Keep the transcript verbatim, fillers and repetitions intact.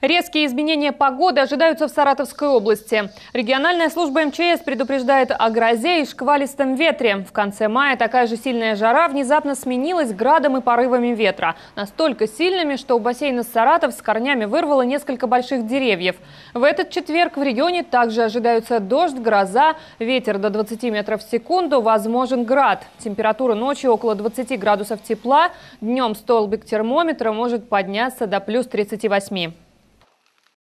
Резкие изменения погоды ожидаются в Саратовской области. Региональная служба эм че эс предупреждает о грозе и шквалистом ветре. В конце мая такая же сильная жара внезапно сменилась градом и порывами ветра. Настолько сильными, что у бассейна Саратов с корнями вырвало несколько больших деревьев. В этот четверг в регионе также ожидаются дождь, гроза, ветер до двадцати метров в секунду, возможен град. Температура ночью около двадцати градусов тепла, днем столбик термометра может подняться до плюс тридцати восьми.